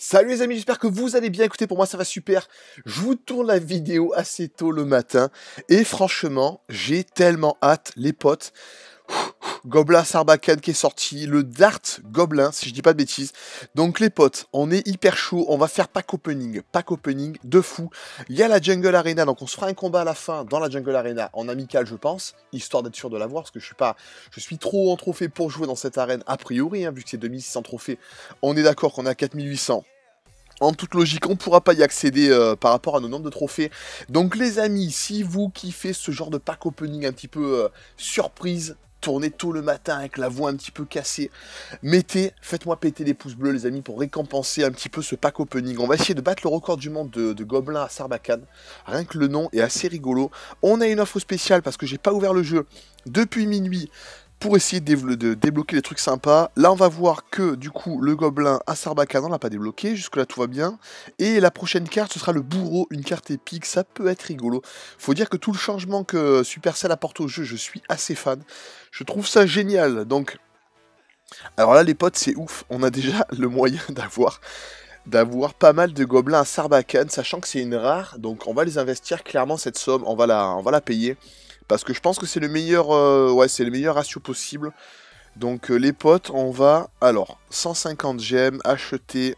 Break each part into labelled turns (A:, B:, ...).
A: Salut les amis, j'espère que vous allez bien. Écoutez, pour moi ça va super. Je vous tourne la vidéo assez tôt le matin. Et franchement, j'ai tellement hâte, les potes. Gobelin Sarbacane qui est sorti, le Dart Gobelin, si je dis pas de bêtises. Donc les potes, on est hyper chaud, on va faire pack opening de fou. Il y a la Jungle Arena, donc on se fera un combat à la fin dans la Jungle Arena, en amical je pense, histoire d'être sûr de l'avoir, parce que je suis trop en trophée pour jouer dans cette arène, a priori, hein, vu que c'est 2600 trophées, on est d'accord qu'on est à 4800. En toute logique, on ne pourra pas y accéder par rapport à nos nombres de trophées. Donc les amis, si vous kiffez ce genre de pack opening un petit peu surprise, tournez tôt le matin avec la voix un petit peu cassée, faites-moi péter les pouces bleus les amis pour récompenser un petit peu ce pack opening. On va essayer de battre le record du monde de Gobelin à Sarbacane. Rien que le nom est assez rigolo. On a une offre spéciale parce que j'ai pas ouvert le jeu depuis minuit, pour essayer de débloquer les trucs sympas. Là, on va voir que, du coup, le gobelin à Sarbacane, on l'a pas débloqué. Jusque-là, tout va bien. Et la prochaine carte, ce sera le bourreau, une carte épique. Ça peut être rigolo. Faut dire que tout le changement que Supercell apporte au jeu, je suis assez fan. Je trouve ça génial. Donc, alors là, les potes, c'est ouf. On a déjà le moyen d'avoir pas mal de gobelins à Sarbacane, sachant que c'est une rare. Donc, on va les investir. Clairement, cette somme, on va la payer. Parce que je pense que c'est le meilleur, c'est le meilleur ratio possible. Donc les potes, on va, alors, 150 gemmes, acheter.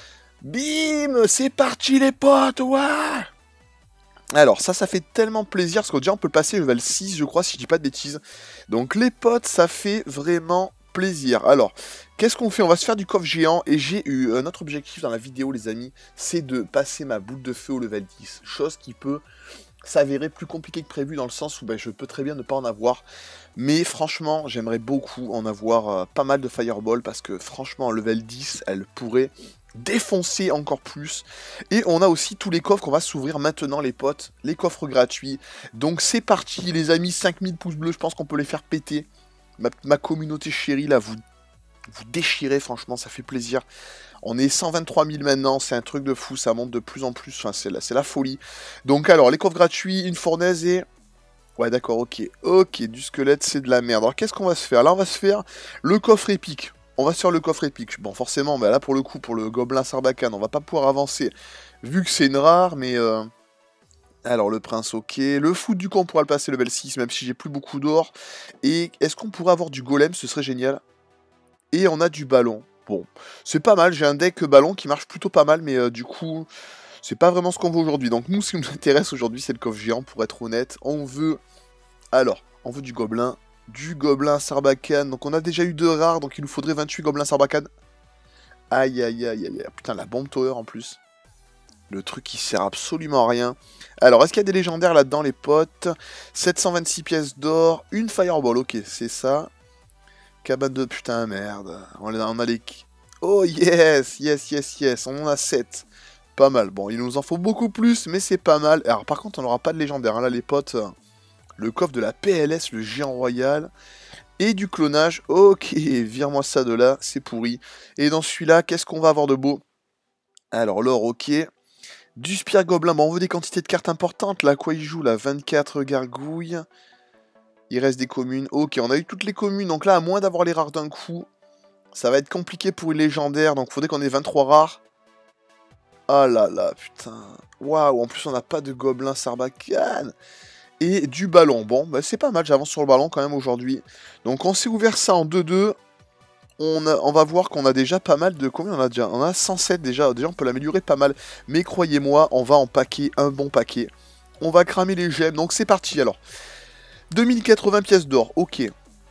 A: Bim, c'est parti les potes, ouais. Alors ça fait tellement plaisir, parce que déjà on peut le passer level 6, je crois, si je dis pas de bêtises. Donc les potes, ça fait vraiment plaisir. Alors, qu'est-ce qu'on fait? On va se faire du coffre géant, et j'ai eu un autre objectif dans la vidéo, les amis, c'est de passer ma boule de feu au level 10. Chose qui peut s'avérer plus compliqué que prévu dans le sens où je peux très bien ne pas en avoir. Mais franchement, j'aimerais beaucoup en avoir pas mal de Fireball parce que franchement, level 10, elle pourrait défoncer encore plus. Et on a aussi tous les coffres qu'on va s'ouvrir maintenant les potes, les coffres gratuits. Donc c'est parti les amis, 5000 pouces bleus, je pense qu'on peut les faire péter. Ma communauté chérie là, vous déchirez, franchement, ça fait plaisir. On est 123 000 maintenant, c'est un truc de fou, ça monte de plus en plus, enfin, c'est la folie. Donc alors, les coffres gratuits, une fournaise et... Ouais, d'accord, ok, du squelette, c'est de la merde. Alors, qu'est-ce qu'on va se faire? Là, on va se faire le coffre épique. On va se faire le coffre épique. Bon, forcément, là, pour le coup, pour le gobelin Sarbacane, on va pas pouvoir avancer, vu que c'est une rare, mais... Alors, le prince, ok. Le foot, du coup, on pourra le passer level 6, même si j'ai plus beaucoup d'or. Et est-ce qu'on pourrait avoir du golem? Ce serait génial. Et on a du ballon. Bon, c'est pas mal, j'ai un deck ballon qui marche plutôt pas mal, mais du coup, c'est pas vraiment ce qu'on veut aujourd'hui. Donc nous, ce qui nous intéresse aujourd'hui, c'est le coffre géant, pour être honnête. On veut du gobelin Sarbacane. Donc on a déjà eu 2 rares, donc il nous faudrait 28 gobelins Sarbacane. Aïe, aïe, aïe, aïe, aïe. Putain, la bombe tower en plus. Le truc qui sert absolument à rien. Alors, est-ce qu'il y a des légendaires là-dedans, les potes? 726 pièces d'or, une fireball, ok, c'est ça. Cabane de putain, merde. On a les... Oh yes, on en a 7. Pas mal. Bon, il nous en faut beaucoup plus, mais c'est pas mal. Alors par contre, on n'aura pas de légendaire. Hein. Là, les potes, le coffre de la PLS, le géant royal. Et du clonage. Ok, vire-moi ça de là, c'est pourri. Et dans celui-là, qu'est-ce qu'on va avoir de beau? Alors, l'or, ok. Du Spire Gobelin. Bon, on veut des quantités de cartes importantes. Là, quoi il joue là? 24 gargouilles. Il reste des communes. Ok, on a eu toutes les communes. Donc là, à moins d'avoir les rares d'un coup, ça va être compliqué pour une légendaire. Donc faudrait qu'on ait 23 rares. Ah là là, putain. Waouh, en plus on n'a pas de gobelin Sarbacane. Et du ballon. Bon, bah, c'est pas mal, j'avance sur le ballon quand même aujourd'hui. Donc on s'est ouvert ça en 2-2. On va voir qu'on a déjà pas mal de... Combien on a déjà? On a 107 déjà. Déjà on peut l'améliorer pas mal. Mais croyez-moi, on va en paquer un bon paquet. On va cramer les gemmes. Donc c'est parti alors. 2080 pièces d'or, ok.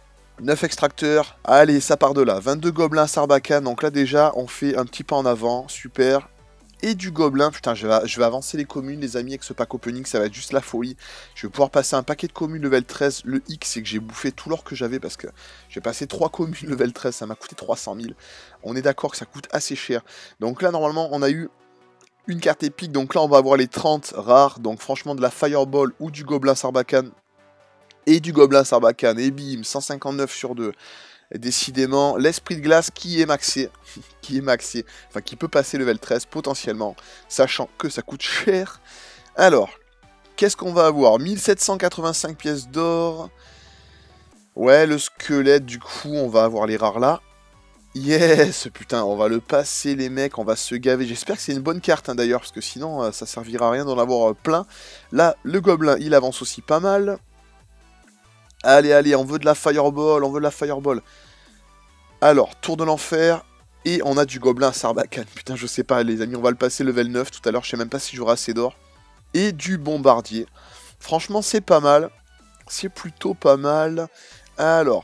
A: 9 extracteurs, allez, ça part de là. 22 gobelins Sarbacane, donc là déjà, on fait un petit pas en avant, super. Et du gobelin, putain, je vais avancer les communes, les amis, avec ce pack opening, ça va être juste la folie. Je vais pouvoir passer un paquet de communes level 13. Le X, c'est que j'ai bouffé tout l'or que j'avais, parce que j'ai passé 3 communes level 13, ça m'a coûté 300 000. On est d'accord que ça coûte assez cher. Donc là, normalement, on a eu une carte épique, donc là, on va avoir les 30 rares. Donc franchement, de la Fireball ou du gobelin Sarbacane. Et du gobelin Sarbacane, et bim, 159 sur 2. Et décidément, l'esprit de glace qui est maxé, enfin qui peut passer level 13 potentiellement, sachant que ça coûte cher. Alors, qu'est-ce qu'on va avoir? 1785 pièces d'or. Ouais, le squelette, du coup, on va avoir les rares là. Yes, putain, on va le passer les mecs, on va se gaver. J'espère que c'est une bonne carte hein, d'ailleurs, parce que sinon ça servira à rien d'en avoir plein. Là, le gobelin, il avance aussi pas mal. Allez, allez, on veut de la fireball, on veut de la fireball. Alors, tour de l'enfer, et on a du gobelin Sarbacane. Putain, je sais pas les amis, on va le passer level 9 tout à l'heure, je sais même pas si j'aurai assez d'or. Et du bombardier. Franchement, c'est pas mal. C'est plutôt pas mal. Alors...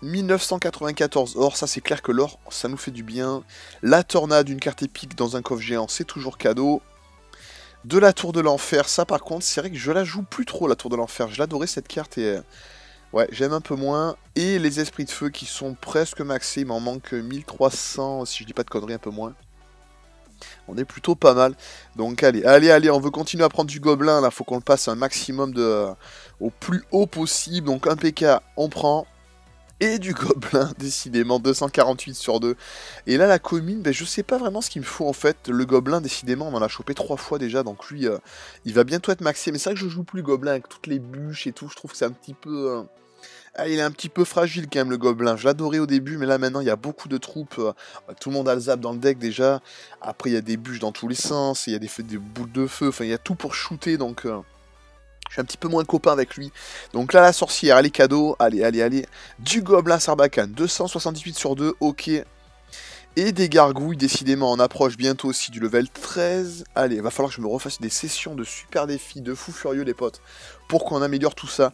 A: 1994 or, ça c'est clair que l'or, ça nous fait du bien. La tornade, une carte épique dans un coffre géant, c'est toujours cadeau. De la tour de l'enfer, ça par contre, c'est vrai que je la joue plus trop, la tour de l'enfer. Je l'adorais cette carte et... ouais, j'aime un peu moins. Et les esprits de feu qui sont presque maxés, il m'en manque 1300, si je dis pas de conneries, un peu moins. On est plutôt pas mal. Donc allez, allez, allez, on veut continuer à prendre du gobelin, là, faut qu'on le passe un maximum de... au plus haut possible. Donc un PK, on prend... Et du gobelin, décidément, 248 sur 2. Et là, la commune, ben, je sais pas vraiment ce qu'il me faut, en fait. Le gobelin, décidément, on en a chopé 3 fois déjà, donc lui, il va bientôt être maxé. Mais c'est vrai que je joue plus le gobelin avec toutes les bûches et tout, je trouve que c'est un petit peu... ah, il est un petit peu fragile, quand même, le gobelin. Je l'adorais au début, mais là, maintenant, il y a beaucoup de troupes. Tout le monde a le zap dans le deck, déjà. Après, il y a des bûches dans tous les sens, il y a des boules de feu, enfin, il y a tout pour shooter, donc... je suis un petit peu moins copain avec lui. Donc là, la sorcière, allez, cadeau. Allez, allez, allez. Du gobelin Sarbacane, 278 sur 2, ok. Et des gargouilles, décidément, on approche bientôt aussi du level 13. Allez, il va falloir que je me refasse des sessions de super défis, de fous furieux, les potes. Pour qu'on améliore tout ça.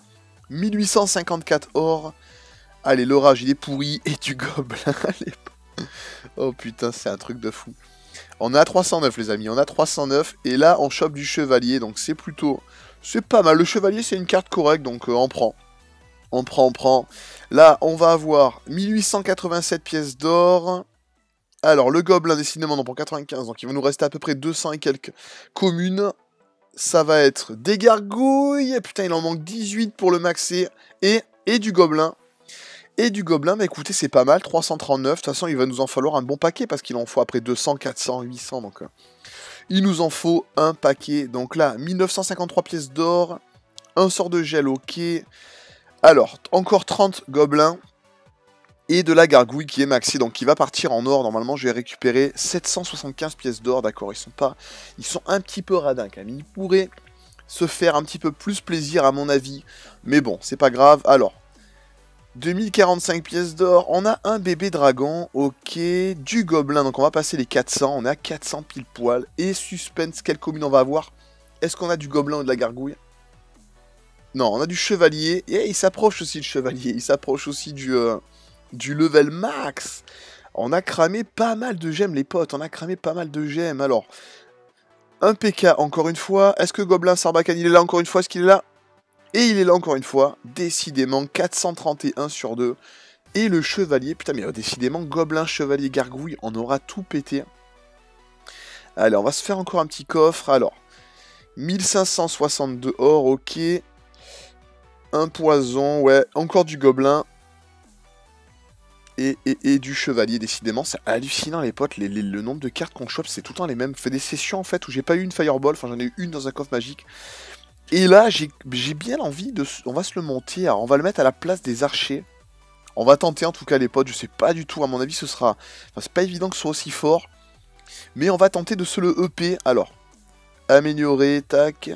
A: 1854 or. Allez, l'orage, il est pourri. Et du gobelin, allez. Oh putain, c'est un truc de fou. On est à 309, les amis. On a 309. Et là, on chope du chevalier. Donc c'est plutôt... c'est pas mal, le chevalier c'est une carte correcte, donc on prend. On prend, on prend. Là, on va avoir 1887 pièces d'or. Alors, le gobelin, décidément, non, pour 95, donc il va nous rester à peu près 200 et quelques communes. Ça va être des gargouilles. Putain, il en manque 18 pour le maxer. Et du gobelin. Et du gobelin, bah écoutez, c'est pas mal, 339. De toute façon, il va nous en falloir un bon paquet, parce qu'il en faut après 200, 400, 800, donc... il nous en faut un paquet. Donc là, 1953 pièces d'or. Un sort de gel, ok. Alors, encore 30 gobelins. Et de la gargouille qui est maxée. Donc qui va partir en or. Normalement, je vais récupérer 775 pièces d'or. D'accord, ils sont un petit peu radins quand même. Ils pourraient se faire un petit peu plus plaisir à mon avis. Mais bon, c'est pas grave. Alors, 2045 pièces d'or, on a un bébé dragon, ok, du gobelin, donc on va passer les 400, on est à 400 pile poil, et suspense, quelle commune on va avoir? Est-ce qu'on a du gobelin ou de la gargouille? Non, on a du chevalier, et il s'approche aussi le chevalier, il s'approche aussi du level max. On a cramé pas mal de gemmes les potes, on a cramé pas mal de gemmes, alors, un PK encore une fois, est-ce que Gobelin Sarbacane il est là encore une fois, est-ce qu'il est là? Et il est là encore une fois, décidément 431 sur 2. Et le chevalier, putain mais décidément, gobelin, chevalier, gargouille, on aura tout pété. Allez, on va se faire encore un petit coffre, alors. 1562 or, ok. Un poison, ouais, encore du gobelin. Et du chevalier, décidément, c'est hallucinant les potes, le nombre de cartes qu'on chope, c'est tout le temps les mêmes. Fait des sessions en fait où j'ai pas eu une fireball, enfin j'en ai eu une dans un coffre magique. Et là, j'ai bien envie de... on va se le monter, alors on va le mettre à la place des archers. On va tenter en tout cas les potes, je sais pas du tout, à mon avis ce sera... enfin c'est pas évident que ce soit aussi fort. Mais on va tenter de se le EP, alors. Améliorer, tac.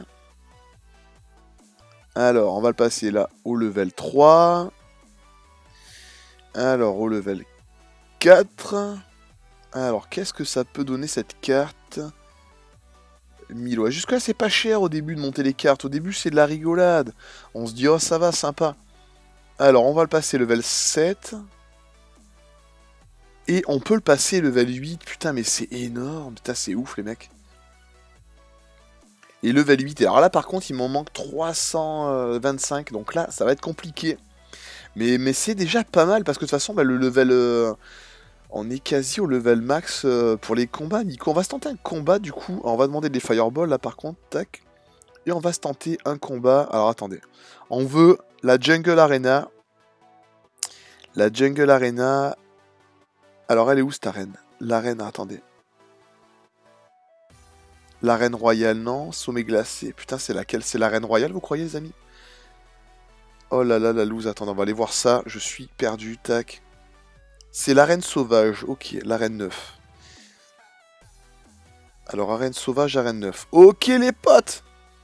A: Alors, on va le passer là au level 3. Alors, au level 4. Alors, qu'est-ce que ça peut donner cette carte? 1000, ouais. Jusque-là, c'est pas cher au début de monter les cartes. Au début, c'est de la rigolade. On se dit, oh, ça va, sympa. Alors, on va le passer level 7. Et on peut le passer level 8. Putain, mais c'est énorme. Putain, c'est ouf, les mecs. Et level 8. Alors là, par contre, il m'en manque 325. Donc là, ça va être compliqué. Mais c'est déjà pas mal. Parce que de toute façon, bah, le level... on est quasi au level max pour les combats, Nico. On va se tenter un combat, du coup. Alors, on va demander des fireballs, là, par contre. Tac. Et on va se tenter un combat. Alors, attendez. On veut la Jungle Arena. La Jungle Arena... alors, elle est où, cette arène? L'arène, attendez. L'arène royale, non. Sommet glacé. Putain, c'est laquelle? C'est l'arène royale, vous croyez, les amis? Oh là là, la loose. Attendez, on va aller voir ça. Je suis perdu. Tac. C'est l'arène sauvage. Ok, l'arène 9. Alors, arène sauvage, arène 9. Ok, les potes.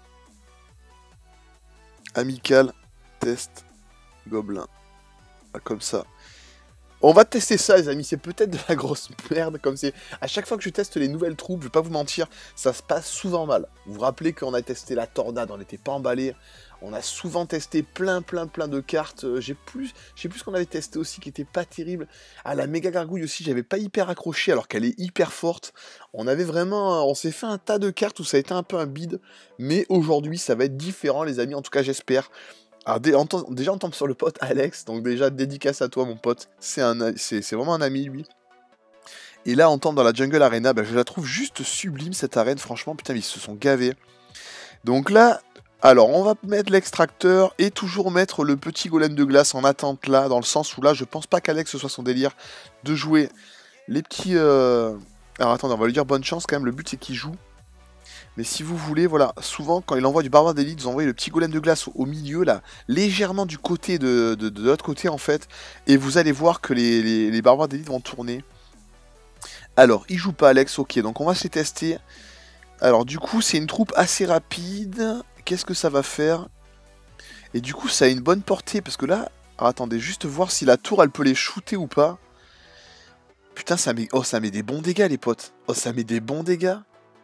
A: Amical, test, gobelin. Ah, comme ça. On va tester ça, les amis. C'est peut-être de la grosse merde, comme c'est... À chaque fois que je teste les nouvelles troupes, je vais pas vous mentir, ça se passe souvent mal. Vous vous rappelez qu'on a testé la tornade, on n'était pas emballé. On a souvent testé plein de cartes. Je sais plus ce qu'on avait testé aussi qui était pas terrible. Ah, la méga gargouille aussi, j'avais pas hyper accroché alors qu'elle est hyper forte. On avait vraiment... On s'est fait un tas de cartes où ça a été un peu un bide. Mais aujourd'hui, ça va être différent, les amis. En tout cas, j'espère. Alors déjà on tombe sur le pote Alex, donc déjà dédicace à toi mon pote, c'est vraiment un ami lui. Et là on tombe dans la Jungle Arena, bah, je la trouve juste sublime cette arène, franchement putain ils se sont gavés. Donc là, alors on va mettre l'extracteur et toujours mettre le petit golem de glace en attente là, dans le sens où là je pense pas qu'Alex ce soit son délire de jouer les petits... Alors attendez, on va lui dire bonne chance quand même, le but c'est qu'il joue. Mais si vous voulez, voilà, souvent quand il envoie du barbare d'élite, vous envoyez le petit golem de glace au milieu, là, légèrement du côté de l'autre côté en fait, et vous allez voir que les barbares d'élite vont tourner. Alors, il joue pas Alex, ok, donc on va se les tester. Alors du coup, c'est une troupe assez rapide, qu'est-ce que ça va faire? Et du coup, ça a une bonne portée, parce que là, alors, attendez, juste voir si la tour, elle peut les shooter ou pas. Putain, ça met... Oh, ça met des bons dégâts, les potes. Oh, ça met des bons dégâts.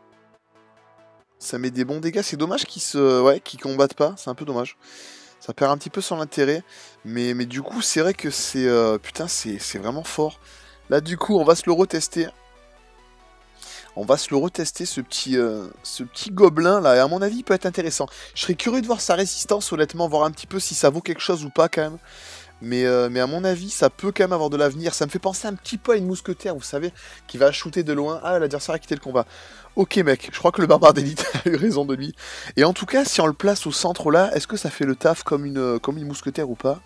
A: Ça met des bons dégâts, c'est dommage qu'ils combattent pas, c'est un peu dommage. Ça perd un petit peu son intérêt, mais du coup c'est vrai que c'est putain c'est vraiment fort. Là du coup on va se le retester. On va se le retester ce petit gobelin là, et à mon avis il peut être intéressant. Je serais curieux de voir sa résistance honnêtement, voir un petit peu si ça vaut quelque chose ou pas quand même. Mais à mon avis, ça peut quand même avoir de l'avenir. Ça me fait penser un petit peu à une mousquetaire, vous savez, qui va shooter de loin. Ah, l'adversaire a quitté le combat. Ok, mec, je crois que le barbare d'élite a eu raison de lui. Et en tout cas, si on le place au centre là, est-ce que ça fait le taf comme une mousquetaire ou pas?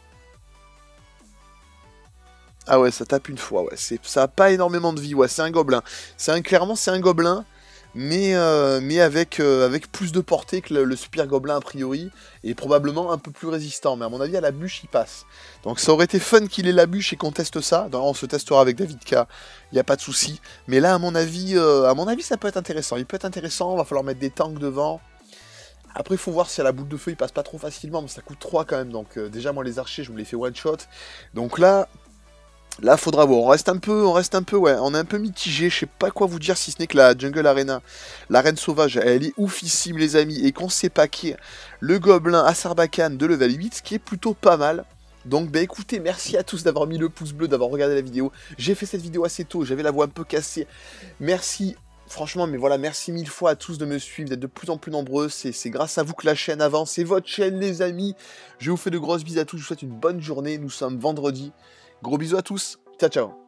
A: Ah ouais, ça tape une fois, ouais. Ça a pas énormément de vie, ouais, c'est un gobelin. Clairement, c'est un gobelin, mais avec plus de portée que le super gobelin a priori, et probablement un peu plus résistant. Mais à mon avis, à la bûche, il passe. Donc ça aurait été fun qu'il ait la bûche et qu'on teste ça. Donc, on se testera avec David K, il n'y a pas de souci. Mais là, à mon avis, ça peut être intéressant. Il peut être intéressant, va falloir mettre des tanks devant. Après, il faut voir si à la boule de feu, il passe pas trop facilement, mais ça coûte 3 quand même. Donc déjà, moi, les archers, je me les fais one shot. Donc là, faudra voir. On reste un peu, ouais. On est un peu mitigé. Je sais pas quoi vous dire si ce n'est que la Jungle Arena, l'arène sauvage, elle est oufissime, les amis. Et qu'on sait paquer le gobelin à Sarbacane de level 8, ce qui est plutôt pas mal. Donc, bah écoutez, merci à tous d'avoir mis le pouce bleu, d'avoir regardé la vidéo. J'ai fait cette vidéo assez tôt, j'avais la voix un peu cassée. Merci. Franchement, mais voilà, merci 1000 fois à tous de me suivre, d'être de plus en plus nombreux. C'est grâce à vous que la chaîne avance. C'est votre chaîne, les amis. Je vous fais de grosses bises à tous. Je vous souhaite une bonne journée. Nous sommes vendredi. Gros bisous à tous. Ciao, ciao.